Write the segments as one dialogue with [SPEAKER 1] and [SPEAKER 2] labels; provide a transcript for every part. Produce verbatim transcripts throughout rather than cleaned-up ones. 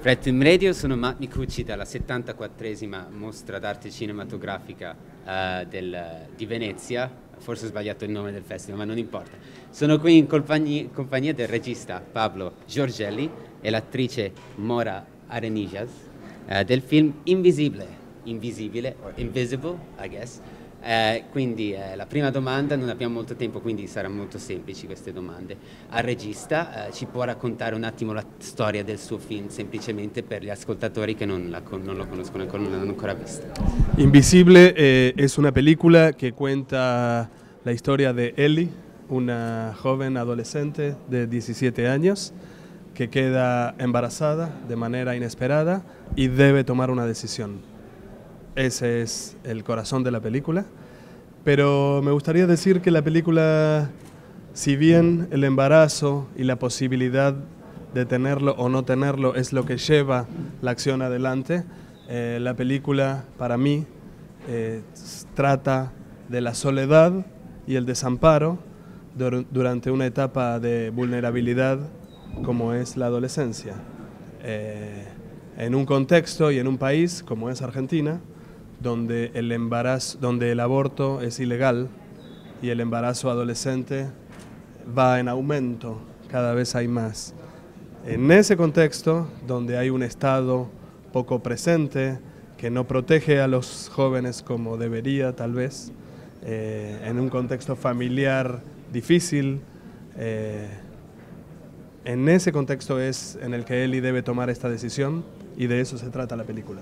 [SPEAKER 1] Red Film Radio, sono Matt Micucci dalla settantaquattresima mostra d'arte cinematografica uh, del, di Venezia. Forse ho sbagliato il nome del festival, ma non importa. Sono qui in compagnia, compagnia del regista Pablo Giorgelli e l'attrice Mora Arenijas uh, del film Invisibile, Invisibile, or Invisible, I guess. Eh, quindi eh, la prima domanda, non abbiamo molto tempo, quindi saranno molto semplici queste domande. Al regista, eh, ci può raccontare un attimo la storia del suo film, semplicemente per gli ascoltatori che non, la, non lo conoscono ancora, non l'hanno ancora visto.
[SPEAKER 2] Invisible eh, es una película que cuenta la historia de Ellie, una joven adolescente de diecisiete años que queda embarazada de manera inesperada y debe tomar una decisión. Ese es el corazón de la película, pero me gustaría decir que la película, si bien el embarazo y la posibilidad de tenerlo o no tenerlo es lo que lleva la acción adelante, eh, la película para mí eh, trata de la soledad y el desamparo dur- durante una etapa de vulnerabilidad como es la adolescencia. Eh, en un contexto y en un país como es Argentina, donde el embarazo, donde el aborto es ilegal y el embarazo adolescente va en aumento, cada vez hay más. En ese contexto, donde hay un Estado poco presente, que no protege a los jóvenes como debería tal vez, eh, en un contexto familiar difícil, eh, en ese contexto es en el que Ellie debe tomar esta decisión y de eso se trata la película.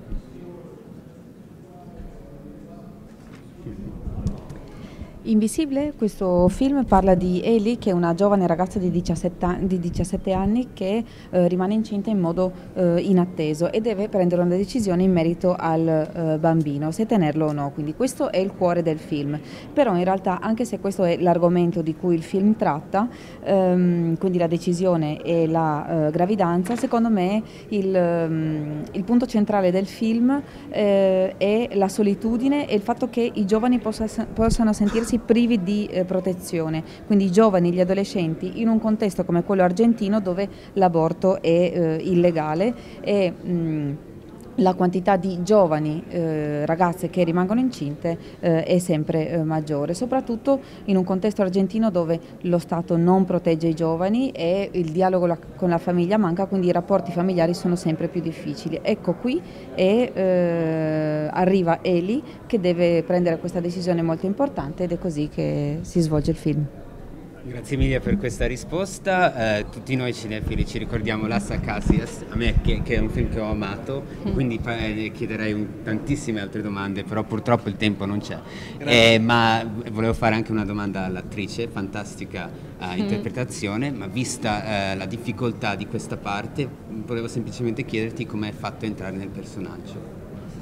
[SPEAKER 3] Invisibile, questo film parla di Ellie, che è una giovane ragazza di diciassette anni che eh, rimane incinta in modo eh, inatteso e deve prendere una decisione in merito al eh, bambino, se tenerlo o no. Quindi questo è il cuore del film. Però in realtà, anche se questo è l'argomento di cui il film tratta, ehm, quindi la decisione e la eh, gravidanza, secondo me il, um, il punto centrale del film eh, è la solitudine e il fatto che i giovani possa, possano sentirsi privi di eh, protezione, quindi i giovani, gli adolescenti in un contesto come quello argentino dove l'aborto è eh, illegale e mh, la quantità di giovani eh, ragazze che rimangono incinte eh, è sempre eh, maggiore, soprattutto in un contesto argentino dove lo Stato non protegge i giovani e il dialogo la, con la famiglia manca, quindi i rapporti familiari sono sempre più difficili. Ecco qui e eh, arriva Ellie che deve prendere questa decisione molto importante ed è così che si svolge il film.
[SPEAKER 1] Grazie mille per questa risposta. Eh, tutti noi cinefili ci ricordiamo Las Acacias, a me che, che è un film che ho amato, mm. quindi ne chiederei un, tantissime altre domande, però purtroppo il tempo non c'è. Eh, ma volevo fare anche una domanda all'attrice, fantastica eh, interpretazione, mm. ma vista eh, la difficoltà di questa parte, volevo semplicemente chiederti come hai fatto a entrare nel personaggio.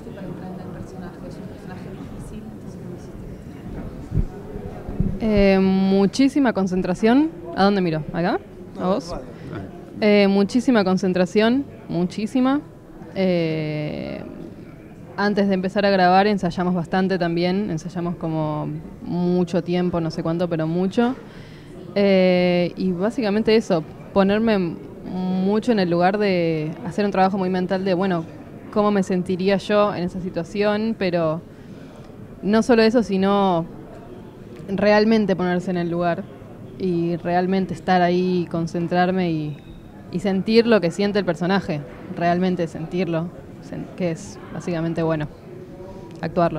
[SPEAKER 4] Eh, muchísima concentración. ¿A dónde miro? ¿Acá? ¿A vos? Eh, muchísima concentración, muchísima. Eh, antes de empezar a grabar ensayamos bastante también, ensayamos como mucho tiempo, no sé cuánto, pero mucho. Eh, y básicamente eso, ponerme mucho en el lugar de hacer un trabajo muy mental de, bueno, cómo me sentiría yo en esa situación, pero no solo eso, sino realmente ponerse en el lugar y realmente estar ahí, concentrarme y, y sentir lo que siente el personaje, realmente sentirlo, que es básicamente, bueno, actuarlo.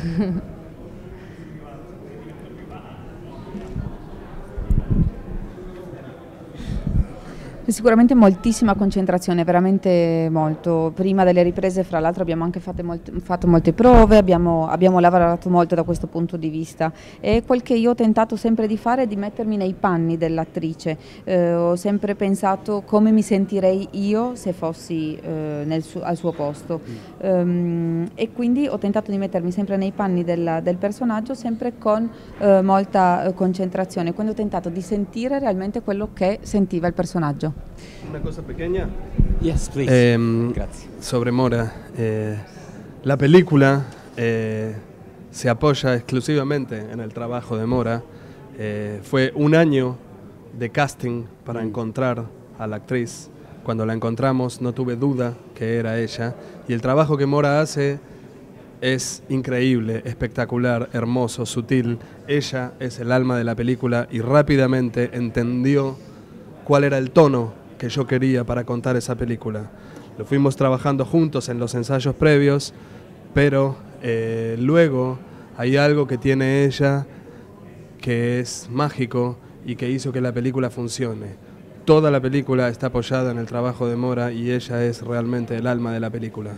[SPEAKER 3] Sicuramente moltissima concentrazione, veramente molto. Prima delle riprese, fra l'altro, abbiamo anche fatto molte, fatto molte prove, abbiamo, abbiamo lavorato molto da questo punto di vista e quel che io ho tentato sempre di fare è di mettermi nei panni dell'attrice. Eh, ho sempre pensato come mi sentirei io se fossi eh, nel su- al suo posto um, e quindi ho tentato di mettermi sempre nei panni del, del personaggio, sempre con eh, molta eh, concentrazione, quindi ho tentato di sentire realmente quello che sentiva il personaggio.
[SPEAKER 2] Una cosa pequeña.
[SPEAKER 1] Yes, please.
[SPEAKER 2] Eh,
[SPEAKER 1] Grazie.
[SPEAKER 2] Sobre Mora. Eh, la película eh, se apoya exclusivamente en el trabajo de Mora. Eh, fue un año de casting para mm. encontrar a la actriz Cuando la encontramos no tuve duda que era ella. Y el trabajo que Mora hace es increíble, espectacular, hermoso, sutil. Ella es el alma de la película y rápidamente entendió cuál era el tono que yo quería para contar esa película. Lo fuimos trabajando juntos en los ensayos previos, pero eh, luego hay algo que tiene ella que es mágico y que hizo que la película funcione. Toda la película está apoyada en el trabajo de Mora y ella es realmente el alma della pellicola.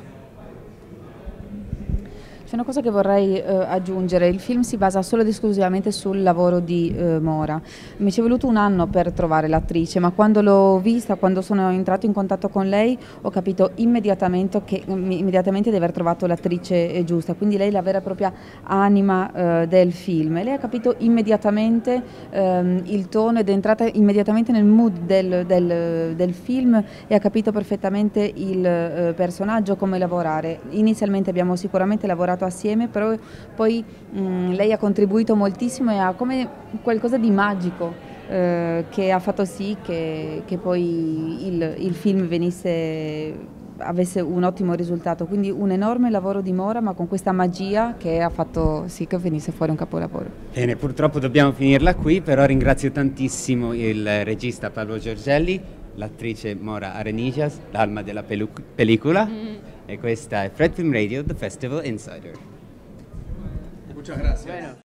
[SPEAKER 3] C'è una cosa che vorrei eh, aggiungere, il film si basa solo ed esclusivamente sul lavoro di eh, Mora. Mi ci è voluto un anno per trovare l'attrice, ma quando l'ho vista, quando sono entrato in contatto con lei, ho capito immediatamente, che, immediatamente di aver trovato l'attrice eh, giusta, quindi lei è la vera e propria anima eh, del film. E lei ha capito immediatamente ehm, il tono ed è entrata immediatamente nel mood del, del, del film e ha capito perfettamente il eh, personaggio, come lavorare. Inizialmente abbiamo sicuramente lavorato assieme, però poi mh, lei ha contribuito moltissimo e ha come qualcosa di magico eh, che ha fatto sì che, che poi il, il film venisse, avesse un ottimo risultato, quindi un enorme lavoro di Mora, ma con questa magia che ha fatto sì che venisse fuori un capolavoro.
[SPEAKER 1] Bene, purtroppo dobbiamo finirla qui, però ringrazio tantissimo il regista Paolo Giorgelli, l'attrice Mora Arenillas, l'alma della pellicola. Mm. E questa è Fred Film Radio, The Festival Insider.
[SPEAKER 2] Muchas gracias. Bueno.